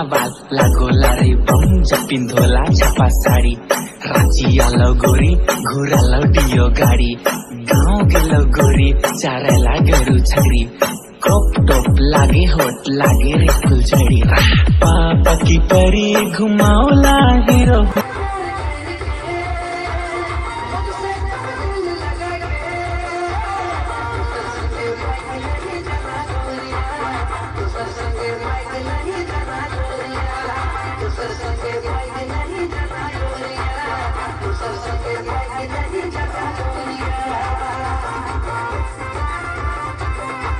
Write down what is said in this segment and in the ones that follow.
बाल लागो लारे बम जपिन धोला छापा साड़ी रांची आलो गोरी घुरालो डियो गाड़ी गाँव गेलो गोरी चारेला गरु छगरी क्रॉप टॉप लागे होट लागे रे फुलझड़ी पापा की परी घुमाओला हीरो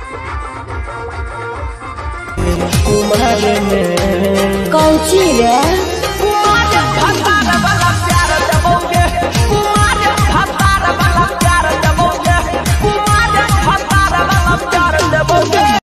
कौची रे